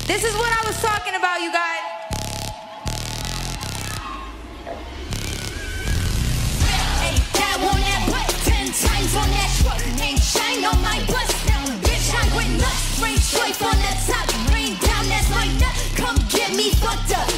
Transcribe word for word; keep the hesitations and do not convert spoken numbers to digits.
This is what I was talking about, you guys. Hey, that on that butt, ten times on that truck. Ain't shine on my bus. Bitch, I went nuts. Rain straight from the top. Rain down, that's my nut. Come get me fucked up.